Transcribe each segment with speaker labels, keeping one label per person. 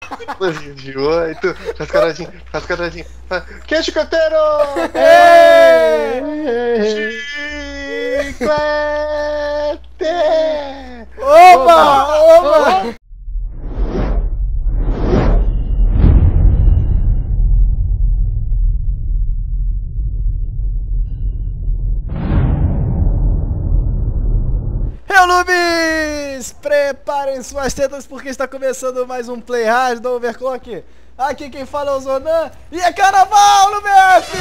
Speaker 1: De 8, faz quadradinho. Queijo canteiro! Chiclete!
Speaker 2: Oba! Noobs! Preparem suas tetas porque está começando mais um Play Hard do Overclock. Aqui quem fala é o Zonan e é carnaval no BF!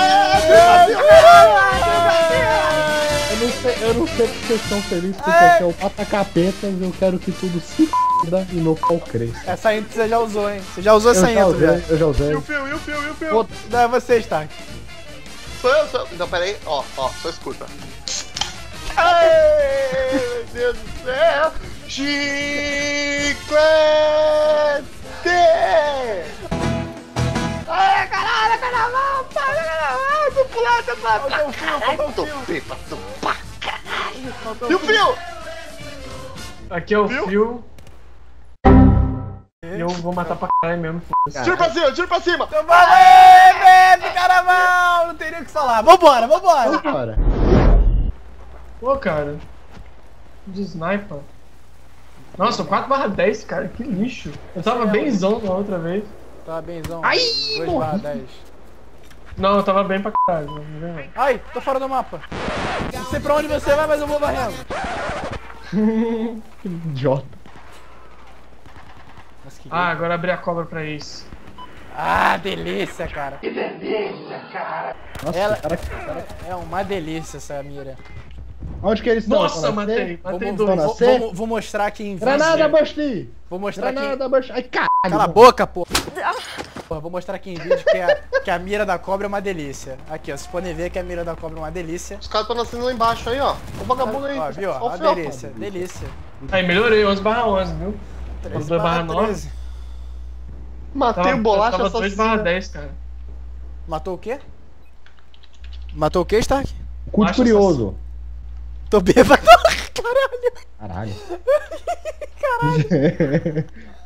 Speaker 3: Eu não sei porque vocês estão felizes porque aqui é o Mata Capetas. Eu quero que tudo se f*** e meu pau cresça.
Speaker 2: Essa intro você já usou, hein? Você já usou essa intro, velho?
Speaker 3: Eu já usei.
Speaker 1: E o fio?
Speaker 2: Não, é você, Stark.
Speaker 1: Sou eu. Então, peraí. Ó, só escuta. Ai, meu Deus do céu! Chiclete! Ai, caralho, carnaval! Para, carnaval! Tô pulando,
Speaker 2: Faltou o fio, faltou o fio.
Speaker 1: E o fio?
Speaker 4: Aqui é o
Speaker 1: Viu?
Speaker 4: fio. E eu vou matar pra caralho mesmo.
Speaker 1: Tira pra cima!
Speaker 2: Então vai, BF, carnaval! Não tem nem o que falar. Vambora!
Speaker 3: Bora.
Speaker 4: Pô, cara. De sniper. Nossa, 4/10, cara. Que lixo. Eu tava benzão na outra vez.
Speaker 2: Tá benzão.
Speaker 3: Ai,
Speaker 2: 2/10.
Speaker 4: Não, eu tava bem pra caralho. Não vem não.
Speaker 2: Ai, tô fora do mapa. Não sei pra onde você vai, mas eu vou varrendo.
Speaker 3: Que idiota.
Speaker 2: Nossa, que
Speaker 4: Ah, agora abri a cobra pra isso.
Speaker 2: Ah, delícia, cara.
Speaker 3: Nossa,
Speaker 2: Ela-
Speaker 3: cara.
Speaker 2: É uma delícia essa mira.
Speaker 3: Onde que eles estão?
Speaker 4: Nossa, matei dois.
Speaker 2: Vou mostrar aqui em vídeo.
Speaker 3: Granada, Basti!
Speaker 2: Vou mostrar aqui.
Speaker 3: Granada, Basti! Ai, caralho!
Speaker 2: Cala a boca, pô. Porra, vou mostrar aqui em vídeo que a mira da cobra é uma delícia. Aqui, ó. Vocês podem ver que a mira da cobra é uma delícia.
Speaker 1: Os caras estão nascendo lá embaixo aí, ó. O vagabundo aí.
Speaker 2: Ó, viu?
Speaker 1: Ó,
Speaker 2: Ó, uma
Speaker 1: o fio,
Speaker 2: delícia. Delícia.
Speaker 4: Aí, melhorei. 11/11, viu?
Speaker 2: 13/13.
Speaker 4: 2/9.
Speaker 1: Matei o bolacha
Speaker 4: Tava
Speaker 1: assassino.
Speaker 4: 2/10, cara.
Speaker 2: Matou o quê? Matou o quê, Stark?
Speaker 3: Cu de
Speaker 4: Acho
Speaker 3: curioso.
Speaker 2: Tô bêbado. Caralho.
Speaker 3: Caralho.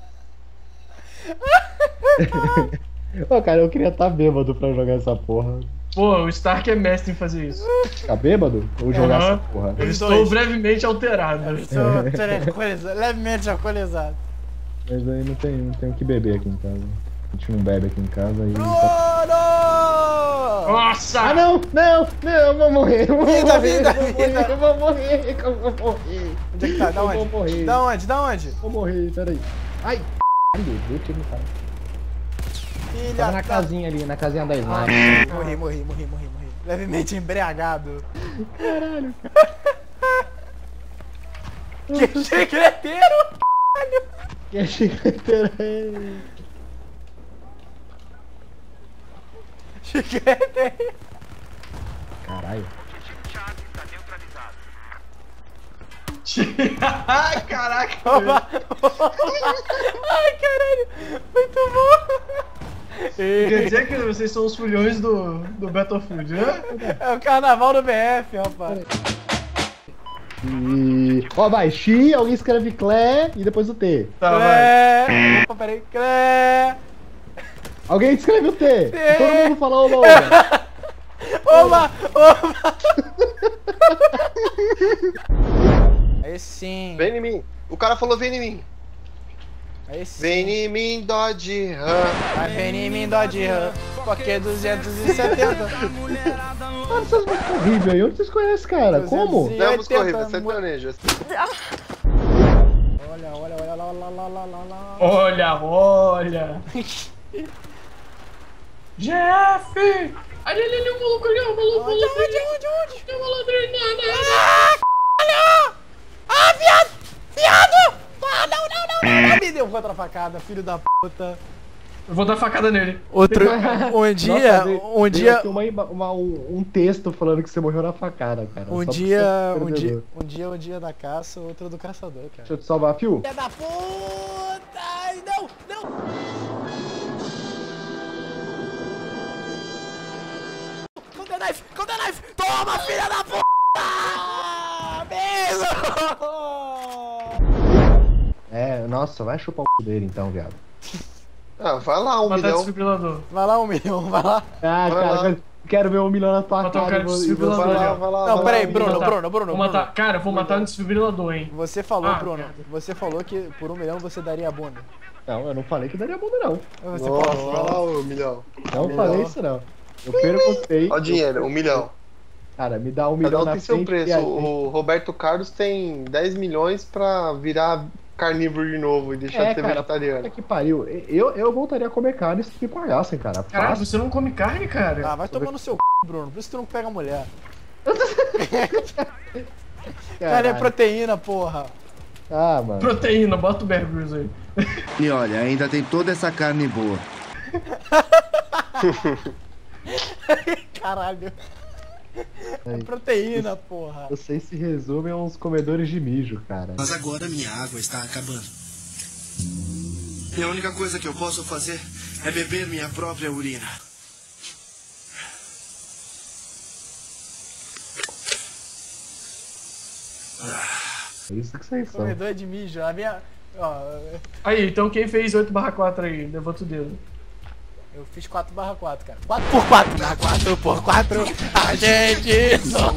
Speaker 3: Ô, cara, eu queria estar bêbado pra jogar essa porra.
Speaker 4: Pô, o Stark é mestre em fazer isso.
Speaker 3: Ficar bêbado? Ou jogar
Speaker 4: Aham.
Speaker 3: essa porra?
Speaker 4: Eu
Speaker 2: Os
Speaker 4: estou
Speaker 2: dois.
Speaker 4: brevemente alterado.
Speaker 2: Estou levemente alcoolizado.
Speaker 3: Mas aí não tem o que beber aqui em casa. A gente não bebe aqui em casa e.
Speaker 2: Bruno!
Speaker 4: Nossa!
Speaker 3: Ah, não, eu vou morrer. Eu vou
Speaker 2: Vida,
Speaker 3: morrer,
Speaker 2: vida,
Speaker 3: eu vou
Speaker 2: vida.
Speaker 3: morrer, eu vou morrer.
Speaker 2: Onde é que tá? Da
Speaker 3: Eu
Speaker 2: onde?
Speaker 3: vou morrer.
Speaker 2: Da onde?
Speaker 3: Vou morrer, peraí. Ai, caralho, deu tiro no cara.
Speaker 2: Filha
Speaker 3: Tava na
Speaker 2: da-
Speaker 3: casinha ali, na casinha da Sniper.
Speaker 2: Morri. Levemente embriagado.
Speaker 3: Caralho,
Speaker 2: Que secreteiro!
Speaker 3: que é chicleteira aí.
Speaker 2: Secreteiro!
Speaker 3: Caralho.
Speaker 4: Ai, caraca!
Speaker 2: Opa! Ai, caralho! Muito bom!
Speaker 4: Quer dizer que vocês são os fulhões do Battlefield, né?
Speaker 2: É o carnaval do BF, rapaz.
Speaker 3: E. Ó, vai, X, alguém escreve Clé e depois o T.
Speaker 4: Tá, vai.
Speaker 2: Clé! Opa, peraí. Clé!
Speaker 3: Alguém escreve o T.
Speaker 2: T.
Speaker 3: Todo mundo fala oba, oba.
Speaker 2: Oba! Aí sim.
Speaker 1: Vem em mim. O cara falou vem em mim.
Speaker 2: Aí sim.
Speaker 1: Vem em mim, Dodge Ram.
Speaker 2: Vai vem em mim, Dodge Ram. Porque 270.
Speaker 3: Mano, essas músicas horríveis aí. Onde vocês conhecem, cara? Como?
Speaker 2: 200.
Speaker 1: Não é música
Speaker 2: 80,
Speaker 1: horrível, sertanejo.
Speaker 2: Olha, lá.
Speaker 4: Olha! Jeff! Ali, o maluco ali, o maluco.
Speaker 2: Onde?
Speaker 4: Tem uma ladrinha,
Speaker 2: Ah, viado! Ah, não! Me deu contra a facada, filho da puta.
Speaker 4: Eu vou dar facada nele.
Speaker 2: Um dia,
Speaker 3: Nossa, aqui um texto falando que você morreu na facada, cara.
Speaker 2: um
Speaker 3: Só
Speaker 2: dia,
Speaker 3: porque você é perdedor.
Speaker 2: um dia da caça, outro do caçador, cara.
Speaker 3: Deixa eu te salvar, fio.
Speaker 2: Filha da puta! Ai, não! Conta knife! Toma, filha da puta! Beijo!
Speaker 3: É, nossa, vai chupar o cu dele então, viado.
Speaker 1: Ah, vai lá, 1
Speaker 4: Matar
Speaker 1: milhão.
Speaker 4: desfibrilador.
Speaker 2: Vai lá, 1 milhão, vai lá.
Speaker 3: Ah,
Speaker 1: Vai
Speaker 3: cara,
Speaker 1: lá.
Speaker 3: quero ver 1 milhão na tua
Speaker 4: Matar o
Speaker 3: cara.
Speaker 4: cara de
Speaker 3: e você-
Speaker 4: desfibrilador.
Speaker 1: Vai lá,
Speaker 4: ali, ó.
Speaker 1: vai lá.
Speaker 2: Não,
Speaker 1: vai
Speaker 2: peraí,
Speaker 1: lá.
Speaker 2: Bruno,
Speaker 4: matar.
Speaker 2: Bruno.
Speaker 4: Vou matar. Cara, eu vou matar um desfibrilador, hein.
Speaker 2: Você falou,
Speaker 4: Ah,
Speaker 2: Bruno,
Speaker 4: merda.
Speaker 2: você falou que por 1 milhão você daria a bunda.
Speaker 3: Não, eu não falei que daria bunda, não.
Speaker 2: Você
Speaker 1: Nossa,
Speaker 2: falou.
Speaker 1: vai lá, 1 milhão.
Speaker 3: Não falei isso, não. Eu perguntei.
Speaker 1: Ó o dinheiro, 1 milhão.
Speaker 3: Cara, me dá 1
Speaker 1: Cada
Speaker 3: milhão
Speaker 1: um
Speaker 3: na
Speaker 1: tem seu
Speaker 3: frente.
Speaker 1: preço.
Speaker 3: e aí-
Speaker 1: O Roberto Carlos tem 10 milhões pra virar carnívoro de novo e deixar de ser
Speaker 3: Puta
Speaker 1: vegetariano.
Speaker 3: que pariu. Eu voltaria a comer carne se me pagassem, cara.
Speaker 4: Caralho,
Speaker 3: Fácil.
Speaker 4: você não come carne, cara.
Speaker 2: Ah, vai tomar no seu c, Bruno. Por isso que tu não pega mulher. Cara, é proteína, porra.
Speaker 3: Ah, mano.
Speaker 4: Proteína, bota o Bear Grylls aí.
Speaker 5: E olha, ainda tem toda essa carne boa.
Speaker 2: Caralho. É proteína, porra.
Speaker 3: Vocês se resumem a uns comedores de mijo, cara.
Speaker 5: Mas agora minha água está acabando. E a única coisa que eu posso fazer é beber minha própria urina.
Speaker 3: É isso que vocês são.
Speaker 2: Comedor de mijo. A minha. Ó,
Speaker 4: Aí, então quem fez 8/4 aí? Levanta o dedo.
Speaker 2: eu fiz 4/4, cara. 4x4, né? 4x4, a gente só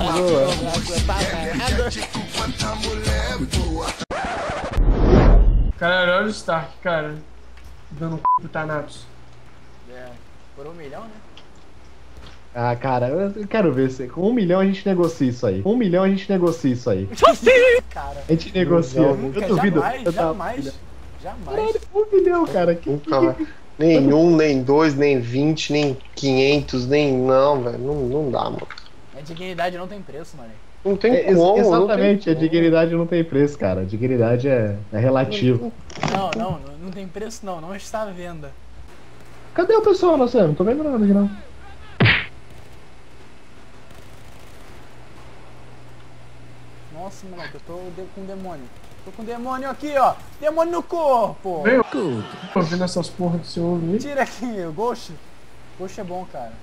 Speaker 4: Cara, olha o Stark, cara. Dando pro Thanatos.
Speaker 2: É, por 1 milhão, né?
Speaker 3: Ah, cara, eu quero ver se com 1 milhão a gente negocia isso aí. 1 milhão a gente negocia isso aí.
Speaker 2: Cara,
Speaker 3: A gente negocia.
Speaker 2: nunca,
Speaker 3: Eu duvido.
Speaker 2: jamais,
Speaker 3: eu tava-
Speaker 2: jamais, jamais.
Speaker 3: Caralho, 1 milhão, cara.
Speaker 1: Nunca vai. Nem 1, nem 2, nem 20, nem 500, nem. Não, velho. Não dá, mano.
Speaker 2: A dignidade não tem preço, mano.
Speaker 1: Não tem
Speaker 3: É,
Speaker 1: como.
Speaker 3: exatamente,
Speaker 1: não
Speaker 3: a dignidade não tem preço, cara. A dignidade é relativo.
Speaker 2: Não tem preço não, não está à venda.
Speaker 3: Cadê o pessoal, Luciano? Não tô vendo nada aqui, não.
Speaker 2: Nossa, moleque, eu tô com demônio. Tô com demônio aqui, ó. Demônio no corpo.
Speaker 4: Veio. Tô ouvindo essas porra do seu ouvido.
Speaker 2: Tira aqui, o Ghost. Ghost é bom, cara.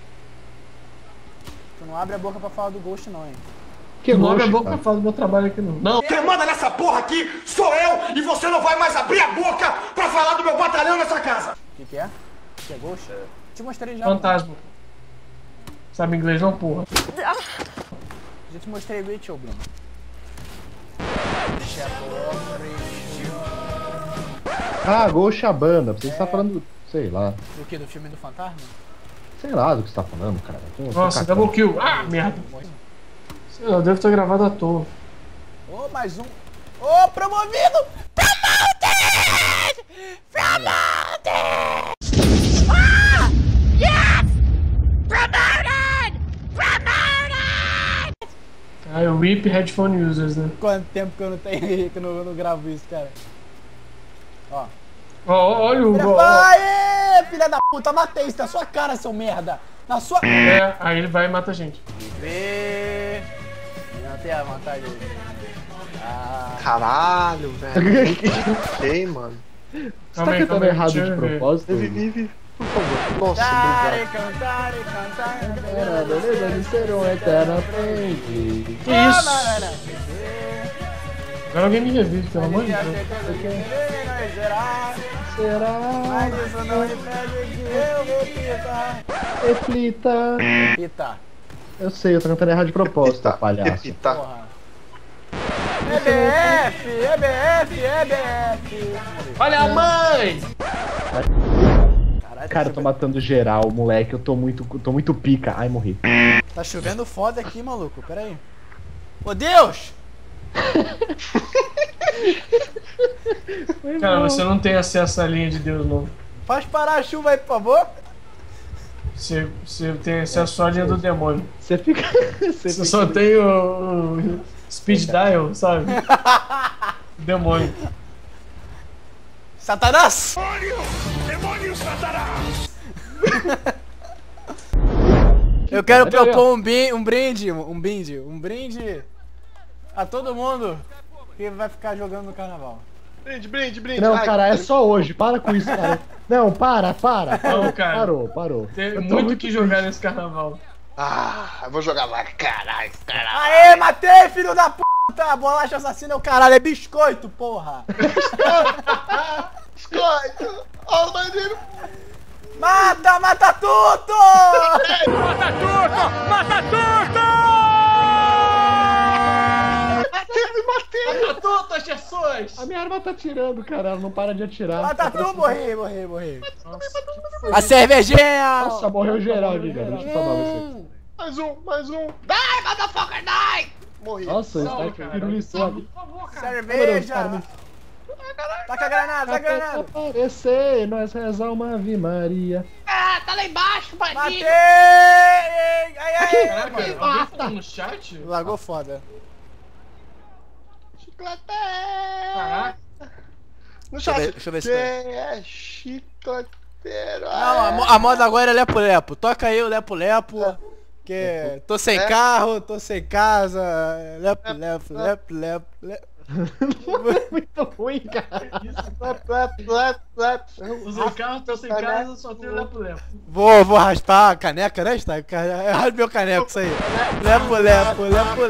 Speaker 2: Tu não abre a boca pra falar do Ghost não, hein.
Speaker 3: Que
Speaker 4: Não abre a
Speaker 3: roxo,
Speaker 4: boca
Speaker 3: cara.
Speaker 4: pra falar do meu trabalho aqui, não. Não,
Speaker 6: Quem manda nessa porra aqui sou eu e você não vai mais abrir a boca pra falar do meu batalhão nessa casa!
Speaker 2: O que é? Que é Ghost? Te mostrei já.
Speaker 4: fantasma. Sabe inglês não, porra?
Speaker 2: Já te mostrei o Rachel, Bruno.
Speaker 3: Ah, Ghost a banda. Você está falando, sei lá.
Speaker 2: Do que? Do filme do Fantasma?
Speaker 3: Sei lá do que você tá falando, cara. Tô
Speaker 4: Nossa,
Speaker 3: cagando.
Speaker 4: double kill. Ah, merda. Sei lá, eu devo ter gravado à toa.
Speaker 2: Ô, mais um. Ô, promovido! Promoted! Promoted! Ah! Yes! Promoted! Promoted!
Speaker 4: Ah, eu RIP headphone users, né?
Speaker 2: Quanto tempo que eu não tenho que eu não gravo isso, cara? Ó.
Speaker 4: Ó, olha o.
Speaker 2: Aê, filha da puta, matei isso na sua cara, seu merda! Na sua.
Speaker 4: É, aí ele vai e mata a gente.
Speaker 2: Vê. Não tem a vantagem. Ah,
Speaker 1: Caralho, velho. Sei, mano.
Speaker 3: Você tá cantando errado de propósito?
Speaker 1: Vive, por favor. Nossa,
Speaker 2: cantare,
Speaker 1: obrigado.
Speaker 2: cantare, cantare.
Speaker 3: Era a beleza de ser um eterno aprendiz.
Speaker 4: Que isso? Agora alguém me revive, pelo amor de Deus.
Speaker 3: Será?
Speaker 2: Mas isso não impede que eu repita.
Speaker 3: Reflita.
Speaker 2: Repita,
Speaker 3: Eu sei, eu tô cantando errado de propósito,
Speaker 1: Repita,
Speaker 3: palhaço.
Speaker 1: repita.
Speaker 2: porra. EBF, EBF, EBF.
Speaker 4: Olha a mãe!
Speaker 2: Caralho,
Speaker 3: Cara, eu tô matando geral, moleque. Eu tô muito pica. Ai, morri.
Speaker 2: tá chovendo foda aqui, maluco. Pera aí. Ô, Deus!
Speaker 4: Cara, você não tem acesso à linha de Deus, não.
Speaker 2: Faz parar a chuva aí, por favor.
Speaker 4: Você tem acesso só à linha do demônio.
Speaker 3: Você fica.
Speaker 4: Você só tem o speed dial, sabe? Demônio.
Speaker 2: Satanás!
Speaker 6: Demônio Satanás!
Speaker 2: Eu quero
Speaker 3: Olha aí,
Speaker 2: propor um brinde a todo mundo que vai ficar jogando no carnaval.
Speaker 1: Brinde.
Speaker 3: Não,
Speaker 1: Ai,
Speaker 3: cara, é só hoje. Para com isso, cara. Não, para.
Speaker 4: Não, cara.
Speaker 3: Parou.
Speaker 4: Tem
Speaker 3: Eu tô
Speaker 4: muito que jogar nesse carnaval.
Speaker 1: Ah, eu vou jogar lá. Caralho.
Speaker 2: Aê, matei, filho da puta! Bolacha assassina é o caralho, é biscoito, porra!
Speaker 1: Biscoito! Olha o banheiro.
Speaker 2: Mata, mata tudo!
Speaker 6: Mata tudo! Mata tudo!
Speaker 4: Mata tudo, Jesus!
Speaker 3: A minha arma tá atirando, cara. Ela não para de atirar.
Speaker 2: Mata tudo, morri. A cervejinha!
Speaker 3: Nossa, morreu geral aqui, cara. Deixa eu tomar você.
Speaker 1: Mais um.
Speaker 6: Die, motherfucker, die!
Speaker 1: Morri.
Speaker 3: Nossa,
Speaker 4: Salve,
Speaker 3: está
Speaker 4: cara.
Speaker 3: piruliçou ali.
Speaker 4: Por favor, cara.
Speaker 2: Cerveja! Taca a granada, taca a granada!
Speaker 3: Aparecer, nós rezar uma Ave Maria.
Speaker 6: Ah, tá lá embaixo, bandido!
Speaker 2: Matei! Ai!
Speaker 4: Caraca, alguém falou no chat?
Speaker 2: Largou foda.
Speaker 4: Caraca.
Speaker 1: No
Speaker 2: Deixa eu
Speaker 1: chat.
Speaker 2: ver- deixa eu ver se
Speaker 1: Quem é chicleteiro?
Speaker 2: Não, a moda agora é lepo-lepo. Toca aí o lepo-lepo. Que tô sem carro, tô sem casa. Lepo-lepo.
Speaker 3: Muito ruim, cara.
Speaker 4: Usei carro, tô sem casa, só tenho lepo-lepo.
Speaker 2: Vou raspar a caneca, né, Está? Raspa meu caneco, isso aí. Lepo-lepo.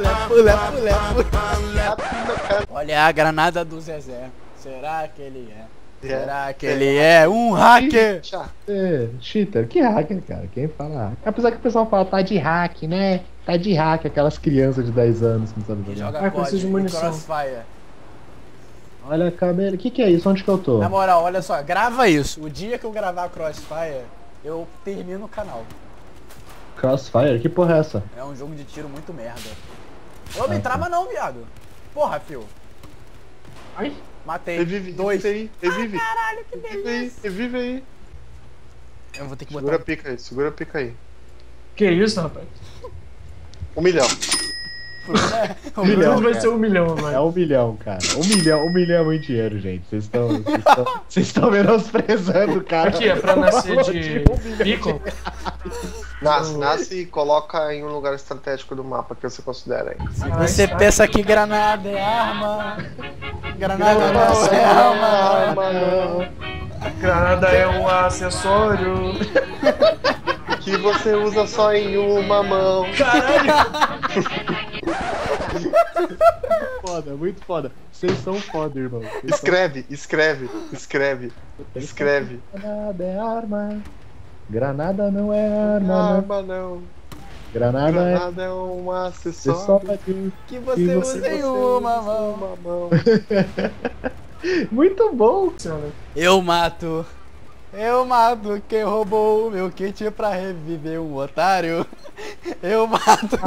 Speaker 2: Olha a granada do Zezé. Será que ele é? Será que ele é um hacker?
Speaker 3: Cheater, que hacker, cara? Quem fala hacker? Apesar que o pessoal fala, tá de hack, né? Tá de hack, aquelas crianças de 10 anos que não sabem jogar.
Speaker 2: Joga
Speaker 4: Ah, preciso
Speaker 2: COD
Speaker 4: de
Speaker 2: e
Speaker 4: munição.
Speaker 2: Crossfire.
Speaker 3: Olha a câmera. O que é isso? Onde que eu tô?
Speaker 2: Na moral, olha só, grava isso. O dia que eu gravar Crossfire, eu termino o canal.
Speaker 3: Crossfire? Que porra é essa?
Speaker 2: É um jogo de tiro muito merda. Ô, me trava não, viado. Porra, fio.
Speaker 4: Ai,
Speaker 2: Matei.
Speaker 1: Revive,
Speaker 2: Dois.
Speaker 1: revive.
Speaker 2: Caralho, que delícia.
Speaker 1: Revive aí.
Speaker 2: Eu vou ter que
Speaker 1: Segura a
Speaker 2: botar...
Speaker 1: pica aí, segura a pica aí.
Speaker 4: que isso, rapaz?
Speaker 1: 1 milhão.
Speaker 2: Um
Speaker 4: Tudo vai ser 1 milhão,
Speaker 3: É
Speaker 4: velho.
Speaker 3: 1 milhão, cara. 1 milhão é muito dinheiro, gente. Vocês estão menosprezando, cara.
Speaker 4: Aqui, é pra nascer de
Speaker 3: 1 milhão
Speaker 4: pico.
Speaker 1: Nasce e coloca em um lugar estratégico do mapa que você considera aí.
Speaker 2: Se você pensa que granada é arma, granada não é arma.
Speaker 4: Granada é um acessório.
Speaker 1: Que você usa só em uma mão.
Speaker 3: Foda, muito foda. Vocês são foda, irmão.
Speaker 1: Escreve.
Speaker 3: Granada é arma. Granada não é arma.
Speaker 1: Arma não.
Speaker 3: Granada
Speaker 1: Granada é um
Speaker 3: é
Speaker 1: acessório.
Speaker 3: acessório.
Speaker 2: Que você usa em uma mão.
Speaker 1: Uma mão.
Speaker 3: Muito bom.
Speaker 2: Eu mato quem roubou o meu kit pra reviver um otário. Eu mato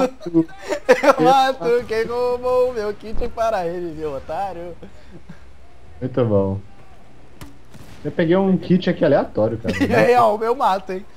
Speaker 2: quem roubou o meu kit para reviver o otário.
Speaker 3: Muito bom. Eu peguei um kit aqui aleatório, cara.
Speaker 2: É real, eu mato, hein.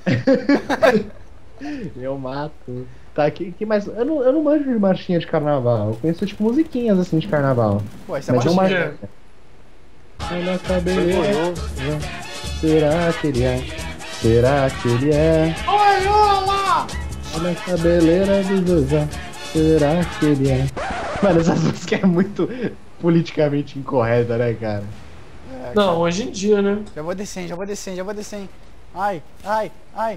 Speaker 3: Eu mato. Tá, que mais? Eu não manjo de marchinha de carnaval. Eu conheço tipo musiquinhas assim de carnaval.
Speaker 2: Pô, isso é
Speaker 3: Mas não
Speaker 2: marchinha.
Speaker 3: marchinha. Olha a cabeleira. Será que ele é? Será que ele é?
Speaker 4: Oi, olá!
Speaker 3: Olha a cabeleira do Zezé. Será que ele é? Mano, essas músicas é muito politicamente incorreta, né, cara?
Speaker 4: Não, hoje em dia, né?
Speaker 2: Já vou descendo. Ai.
Speaker 4: Ai,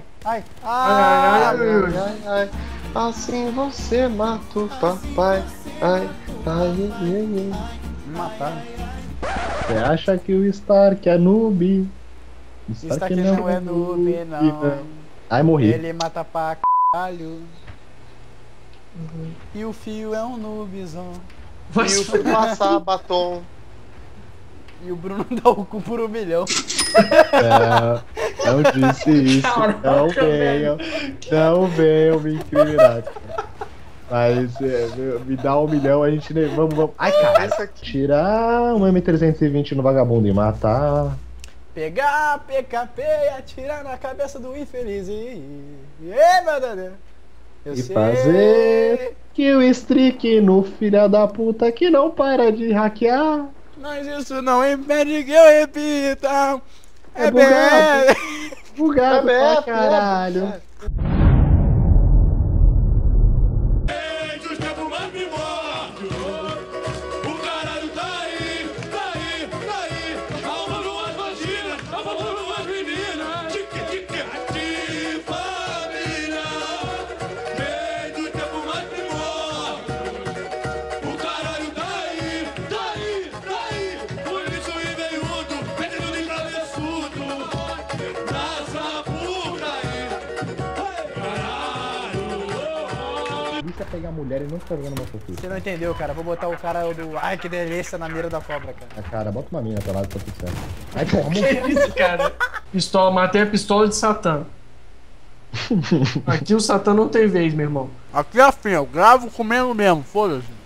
Speaker 1: Ai, assim você mata o papai. Ai.
Speaker 2: Me mataram.
Speaker 3: Você acha que o Stark é noob?
Speaker 2: Isso aqui não é noob, não.
Speaker 3: Ai, morri.
Speaker 2: Ele mata pra caralho. E o fio é um noobzão.
Speaker 4: vai
Speaker 1: E
Speaker 4: se
Speaker 1: o fui passar batom.
Speaker 2: E o Bruno dá o cu por 1 milhão.
Speaker 3: Não disse isso.
Speaker 4: Caraca,
Speaker 3: Não venham me incriminar. Mas me dá 1 milhão, a gente nem. Vamos. Ai, cara.
Speaker 1: Essa aqui.
Speaker 3: Tirar um M320 no vagabundo e matar.
Speaker 2: Pegar PKP e atirar na cabeça do infeliz. Meu Deus. Eu
Speaker 3: E
Speaker 2: sei.
Speaker 3: fazer que o streak no filha da puta que não para de hackear.
Speaker 2: Mas isso não impede que eu repita.
Speaker 3: É
Speaker 2: BR.
Speaker 3: Bugado
Speaker 1: É,
Speaker 3: pra caralho.
Speaker 6: Dos tempos mais primórdios. O caralho tá aí. Alma numas vaginas, amor numas meninas. Tique, família. Vem dos tempos mais primórdios. O caralho tá aí. Por isso e veiudo, metendo de travessudo. Na sapura.
Speaker 3: quer pegar mulher e não fica jogando Motofish.
Speaker 2: Você não entendeu, cara. Vou botar o cara do... Ai, que delícia na mira da cobra, cara.
Speaker 3: Ah, cara, bota uma mina pra lá, tá tudo certo. Ai, porra,
Speaker 4: Que isso, cara? Pistola, matei a pistola de Satã. Aqui o Satã não tem vez, meu irmão.
Speaker 2: Aqui é assim, eu gravo comendo mesmo, foda-se.